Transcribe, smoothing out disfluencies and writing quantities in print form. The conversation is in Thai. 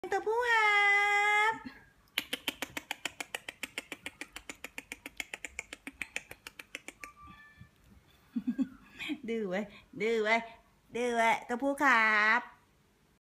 ตัวผู้ครับดื้อไว้ดื้อไว้ดื้อไว้ตัวผู้ครับ